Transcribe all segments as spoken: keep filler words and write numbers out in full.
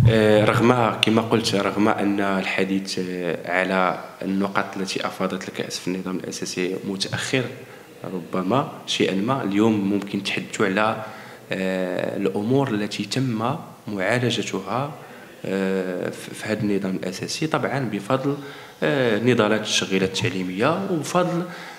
آه، رغم كما قلت، رغم أن الحديث آه، على النقط التي أفاضت لك في النظام الأساسي متأخر ربما شيئا ما، اليوم ممكن تحدثوا على آه، الأمور التي تم معالجتها آه، في هذا النظام الأساسي، طبعا بفضل آه، نضالات التشغيلات التعليمية، وبفضل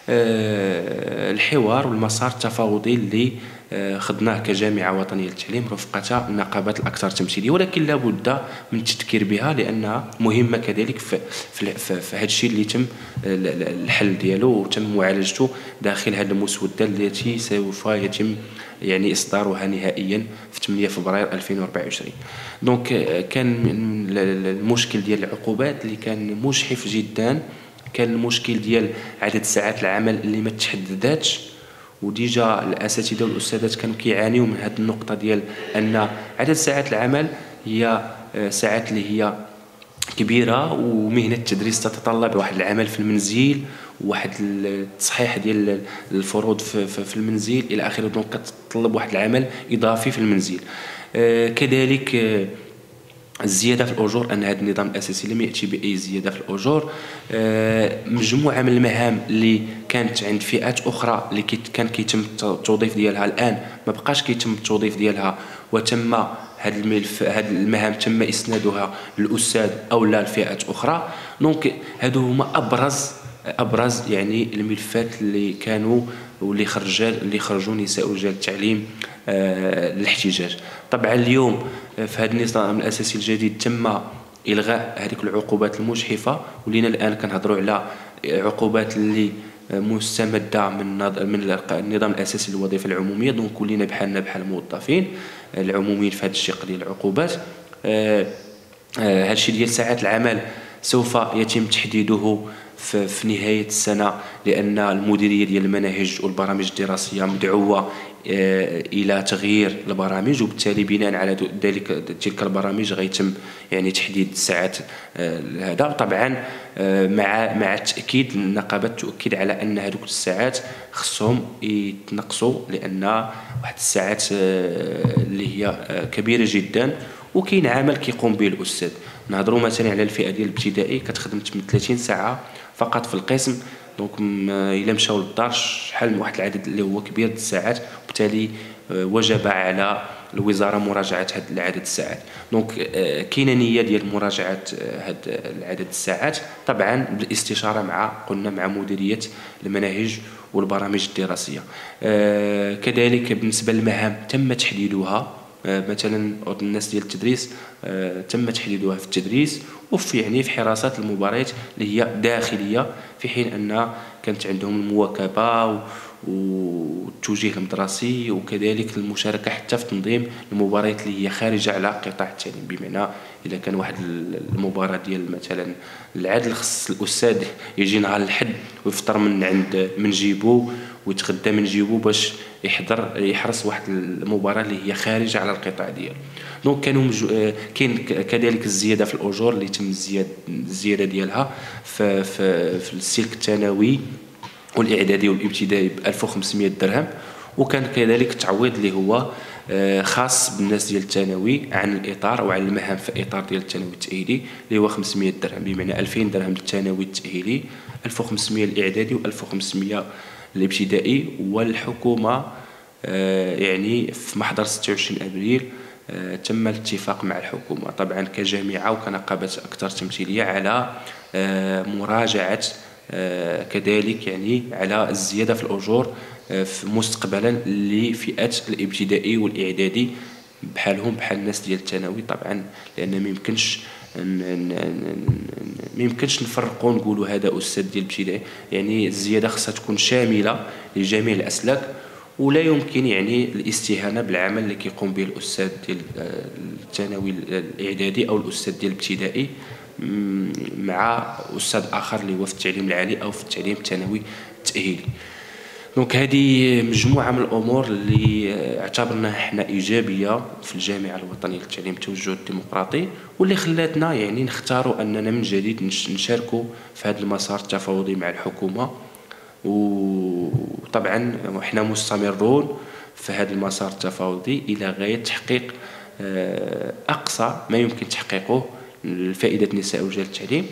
آه، الحوار والمسار التفاوضي اللي آه، خضناه كجامعة وطنية للتعليم رفقة النقابات الأكثر تمثيلية، ولكن لا بد من التذكير بها لأنها مهمة كذلك في, في, في, في هذا الشيء اللي تم الحل ديالو وتم معالجته داخل هذه المسودة التي سوف يتم يعني إصدارها نهائيا في ثمانية فبراير ألفين وأربعة وعشرين. دونك كان المشكل ديال العقوبات اللي كان مجحف جدا، كان المشكل ديال عدد ساعات العمل اللي ما تحدداتش، وديجا الاساتذه والاستاذات كانوا كيعانيوا من هذه النقطه ديال ان عدد ساعات العمل هي ساعات اللي هي كبيره، ومهنه التدريس تتطلب واحد العمل في المنزل وواحد التصحيح ديال الفروض في المنزل الى اخره، دونك كتطلب واحد العمل اضافي في المنزل. كذلك الزيادة في الأجور، أن هذا النظام الأساسي لم يأتي بأي زيادة في الأجور. مجموعة من المهام اللي كانت عند فئات أخرى اللي كان كيتم التوظيف ديالها الآن ما بقاش كيتم التوظيف ديالها، وتم هذه الملف هذه المهام تم إسنادها للأستاذ أو لا لفئات أخرى. دونك هادو هما أبرز أبرز يعني الملفات اللي كانوا واللي خرج اللي خرجوا نساء ورجال التعليم آه الاحتجاج. طبعا اليوم في هذا النظام الاساسي الجديد تم الغاء هذيك العقوبات المجحفه، ولينا الان كنهضروا على عقوبات اللي مستمده من من النظام الاساسي للوظيفه العموميه. دونك ولينا بحالنا بحال الموظفين العموميين في هذا الشق ديال العقوبات. آه آه هذا الشيء ديال ساعات العمل سوف يتم تحديده في, في نهاية السنة، لأن المديرية ديال المناهج والبرامج الدراسية مدعوة إلى تغيير البرامج، وبالتالي بناء على ذلك تلك البرامج غيتم يعني تحديد الساعات هذا. طبعا مع مع التأكيد النقابات تؤكد على أن هذوك الساعات خصهم يتنقصوا، لأن واحد الساعات اللي هي كبيرة جدا، وكاين عمل كيقوم به الأستاذ. نهضروا مثلا على الفئة ديال الابتدائي كتخدم ثلاثين ساعة فقط في القسم، دونك الا مشاو للدار شحال من واحد العدد اللي هو كبير د الساعات، وبالتالي وجب على الوزاره مراجعه هذا العدد الساعات. دونك كاينه نيه ديال مراجعه هذا العدد الساعات، طبعا بالاستشاره مع قلنا مع مديريه المناهج والبرامج الدراسيه. كذلك بالنسبه للمهام تم تحديدها، مثلا الناس ديال التدريس تم تحديدها في التدريس وفي يعني في حراسات المباريات اللي هي داخليه، في حين ان كانت عندهم المواكبه والتوجيه المدرسي، وكذلك المشاركه حتى في تنظيم المباريات اللي هي خارجه على قطاع التعليم. بمعنى اذا كان واحد المباراه ديال مثلا العدل خص الاستاذ يجي نهار الحد ويفطر من عند من جيبو ويتغدى من جيبو باش يحضر يحرص واحد المباراه اللي هي خارجه على القطاع ديالو. دونك كانوا مجو... كاين كذلك الزياده في الاجور اللي تم الزياده الزياده ديالها في في, في السلك الثانوي والاعدادي والابتدائي ب ألف وخمسمائة درهم، وكان كذلك تعويض اللي هو خاص بالناس ديال الثانوي عن الاطار او عن المهام في الاطار ديال الثانوي التاهيلي اللي هو خمسمائة درهم، بمعنى ألفين درهم للثانوي التاهيلي، ألف وخمسمائة للاعدادي و ألف وخمسمائة الابتدائي. والحكومه يعني في محضر ستة وعشرين ابريل تم الاتفاق مع الحكومه طبعا كجامعه وكنقابات اكثر تمثيليه على مراجعه كذلك يعني على الزياده في الاجور مستقبلا لفئات الابتدائي والاعدادي بحالهم بحال الناس ديال الثانوي. طبعا لان ما يمكنش ما يمكنش نفرقوا نقولوا هذا استاذ ديال الابتدائي، يعني الزياده خصها تكون شامله لجميع الاسلاك، ولا يمكن يعني الاستهانه بالعمل اللي كيقوم به الاستاذ ديال الثانوي الاعدادي او الاستاذ ديال الابتدائي مع استاذ اخر اللي هو في التعليم العالي او في التعليم الثانوي التاهيلي. دونك هذه مجموعه من الامور اللي اعتبرناها احنا ايجابيه في الجامعه الوطنيه للتعليم التوجه الديمقراطي، واللي خلاتنا يعني نختاروا اننا من جديد نشاركوا في هذا المسار التفاوضي مع الحكومه. وطبعا احنا مستمرون في هذا المسار التفاوضي الى غايه تحقيق آه، أقصى ما يمكن تحقيقه لفائدة النساء ورجال التعليم.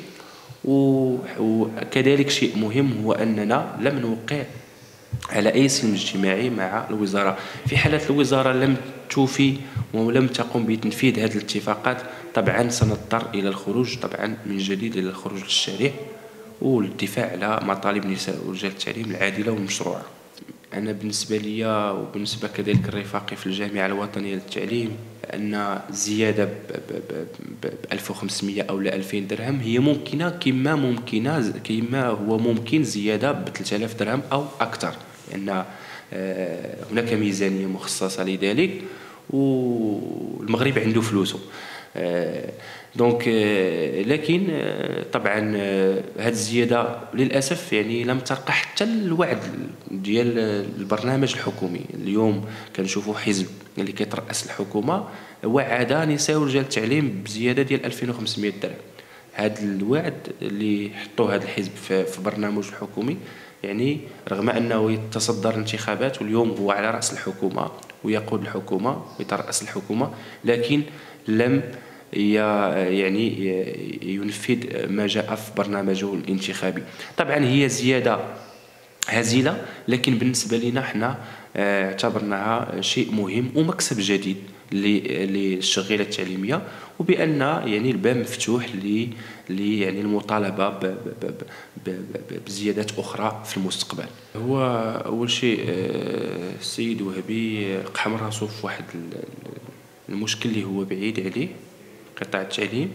وكذلك شيء مهم هو أننا لم نوقع على أي سلم اجتماعي مع الوزارة. في حالة الوزارة لم توفي ولم تقم بتنفيذ هذه الاتفاقات، طبعا سنضطر إلى الخروج طبعا من جديد إلى الخروج للشارع والدفاع على مطالب النساء ورجال التعليم العادلة والمشروعة. أنا بالنسبة لي وبالنسبة كذلك الرفاقي في الجامعة الوطنية للتعليم أن زيادة ب ألف وخمسمائة أو لا ألفين درهم هي ممكنة، كما ممكنة كما هو ممكن زيادة ب ثلاثة آلاف درهم أو أكثر، لأن هناك ميزانية مخصصة لذلك والمغرب عنده فلوسه. دونك لكن طبعا هذه الزياده للاسف يعني لم ترقى حتى الوعد ديال البرنامج الحكومي. اليوم كنشوفوا حزب اللي كيترأس الحكومه وعد نساء ورجال التعليم بزياده ديال ألفين وخمسمائة درهم. هذا الوعد اللي حطوه هذا الحزب في برنامج الحكومي، يعني رغم انه يتصدر الانتخابات واليوم هو على راس الحكومه ويقود الحكومه ويترأس الحكومه، لكن لم يعني ينفذ ما جاء في برنامجه الانتخابي. طبعا هي زيادة هزيلة، لكن بالنسبة لنا احنا اعتبرناها شيء مهم ومكسب جديد للشغيلة التعليمية، وبأن يعني الباب مفتوح ل يعني المطالبة بزيادات أخرى في المستقبل. هو أول شيء السيد وهبي قحم راسو في واحد المشكل اللي هو بعيد عليه، قطاع التعليم.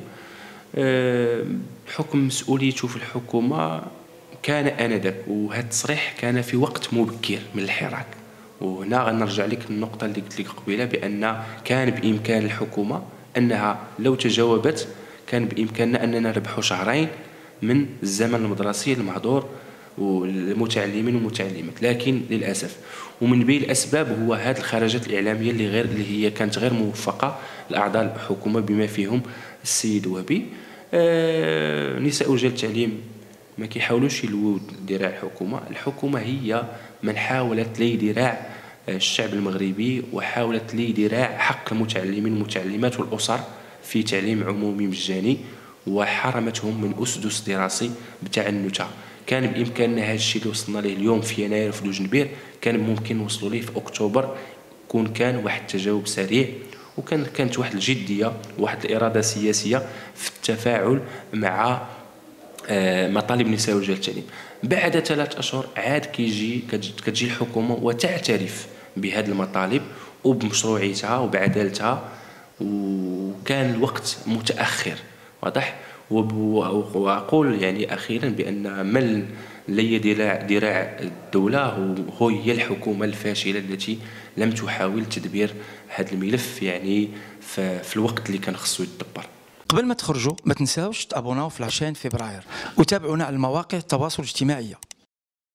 بحكم مسؤوليته في الحكومة كان آنذاك، وهذا التصريح كان في وقت مبكر من الحراك. وهنا غنرجع لك النقطة اللي قلت لك قبيلة بأن كان بإمكان الحكومة أنها لو تجاوبت كان بإمكاننا أننا نربحوا شهرين من الزمن المدرسي المحظور والمتعلمين والمتعلمات، لكن للاسف ومن بين الاسباب هو هذه الخرجات الاعلاميه اللي غير اللي هي كانت غير موفقه لاعضاء الحكومه بما فيهم السيد وهبي. آه نساء ورجال التعليم ما كيحاولوش يلووا ذراع الحكومه، الحكومه هي من حاولت لي ذراع الشعب المغربي وحاولت لي ذراع حق المتعلمين والمتعلمات والاسر في تعليم عمومي مجاني، وحرمتهم من اسدس دراسي بتاع النتاع. كان بامكاننا هذا الشيء اللي وصلنا ليه اليوم في يناير في دوجنبير كان ممكن نوصلوا ليه في اكتوبر، كون كان واحد التجاوب سريع وكان كانت واحد الجديه وواحد الاراده سياسيه في التفاعل مع مطالب نساء ورجال التعليم. بعد ثلاث اشهر عاد كيجي كتجي الحكومه وتعترف بهذه المطالب وبمشروعيتها وبعدالتها، وكان الوقت متاخر واضح. واقول يعني اخيرا بان من لي ذراع الدوله هو هي الحكومه الفاشله التي لم تحاول تدبير هذا الملف يعني في الوقت اللي كان خصو يتدبر. قبل ما تخرجوا ما تنساوش تابوناو في العشرين فبراير وتابعونا على المواقع التواصل الاجتماعي.